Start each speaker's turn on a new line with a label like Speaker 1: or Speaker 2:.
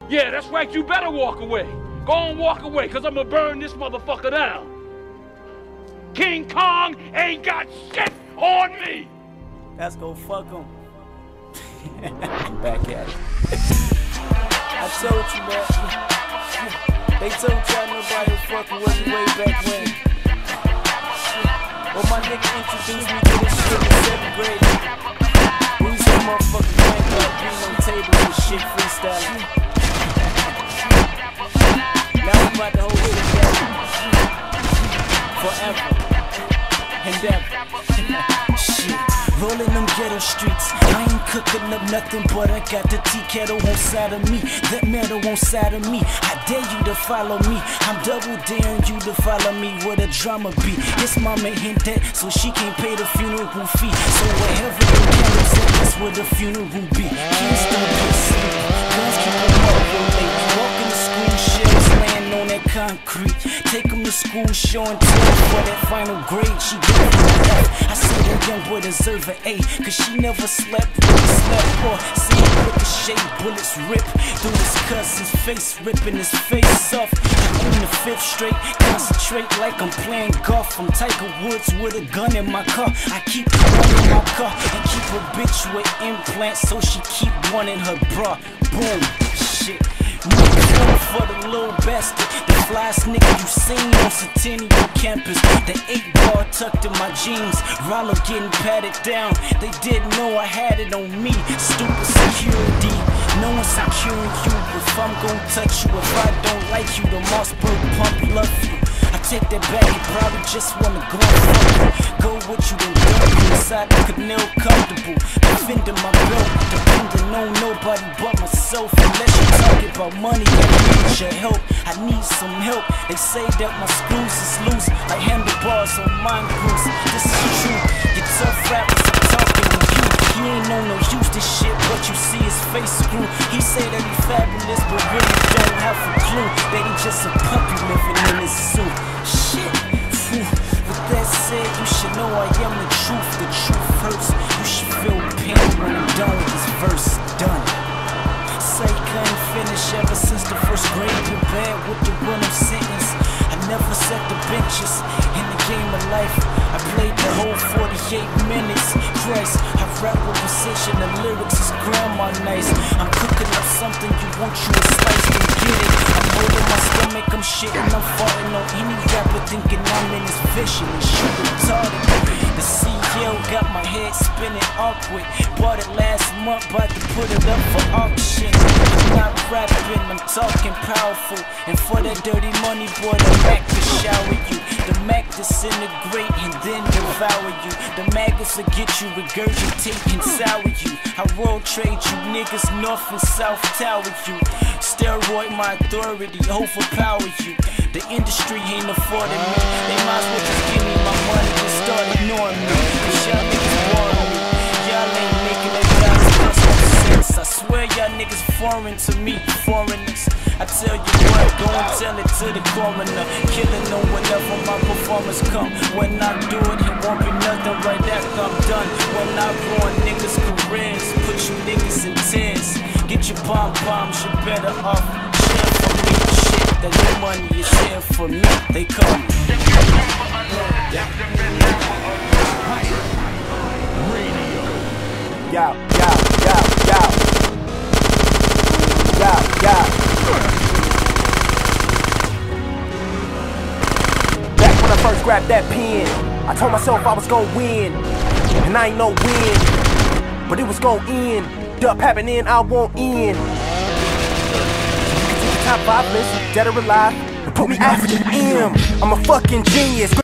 Speaker 1: Yeah, that's right, you better walk away. Go on, walk away, cause I'ma burn this motherfucker down. King Kong ain't got shit on me!
Speaker 2: Let's go fuck him. Back at it. I told you, man. They told y'all nobody was fucking with me way back when. Well, my nigga introduced me to this shit in 7th grade. We used to motherfucking drink up, being on tables and shit, freestyling. Now we about to hold it together. Forever. Endeavor. Shit. Rolling them ghetto streets, I ain't cooking up nothing, but I got the tea kettle on side of me, that metal on side of me. I dare you to follow me, I'm double daring you to follow me with a drama beat. His mama hint that, so she can't pay the funeral fee. So wherever the candles at, that's where the funeral be. Kids don't be asleep, guns keep them up real late. Walking to school, shells laying on that concrete. Take them to school, show and tell for that final grade. She gave me an F. I said that young boy deserve an A, cause she never slept, really slept, or see him ricochet, bullets rip through his cousin's face, ripping his face off. I'm in the 5th straight, concentrate like I'm playing golf. I'm Tiger Woods with a gun in my car. I keep running my car and keep a bitch with implants, so she keep wanting her bra. Boom, shit. Nigga for the little bastard, the flyest nigga you seen on Centennial campus. The 8-ball tucked in my jeans, Rollo getting patted down. They didn't know I had it on me. Stupid security, no one's securing you. If I'm gon' touch you, if I don't like you, the Mossberg pump love you. I take that back, you probably just wanna go and fuck you. Go what you done done, inside the canal comfortable. Defending my belt, depending on nobody but myself. Unless you're talking about money, I need your help, I need some help. They say that my screws is loose, like handlebars on mine cruise. This is true, you tough rappers are talking to you. He ain't know no use this shit, but you see his face screw. He say that he fabulous, but really don't have a clue that he just a puppy living in his suit. Shit, phew. With that said, you should know I am the truth. The truth hurts, you should feel pain when I'm done with this verse. Done. Say couldn't finish ever since the 1st grade. Been bad with the run of sentence. I never set the benches in the game of life. I played the whole 48 minutes. Christ, I rap with precision. The lyrics is grandma nice. I'm cooking up something you want you to slice and get it. I'm holding my stomach, I'm shitting, I'm farting on any rapper thinking I'm in his vision and shit retarded. The CEO got my head spinning awkward. Bought it last month, about to put it up for auction. I'm not rapping, I'm talking powerful. And for that dirty money, boy, the Mac will shower you. The Mac disintegrate and then devour you. The maggots will get you, regurgitate and sour you. I world trade you niggas, north and south tower you. Steroid my authority, overpower you. The industry ain't affording me. They might as well just give me my money and start ignoring me. Cause y'all niggas boring me. Y'all ain't making that $1,000 sense. I swear y'all niggas foreign to me, foreigners. I tell you what, go and tell it to the coroner. Killing on whenever my performance come. When I do it, it won't be nothing right after I'm done. When I ruin niggas' careers, put you niggas in tears. Get your pom-poms, you better off. Share for me, shit, that your money is here for me. They come.
Speaker 3: Yo. Back when I first grabbed that pen, I told myself I was gonna win, and I ain't no win, but it was gonna end. Up happening, I won't end. You can take the top 5 list, dead or alive, and put me after the M. I'm a fucking genius.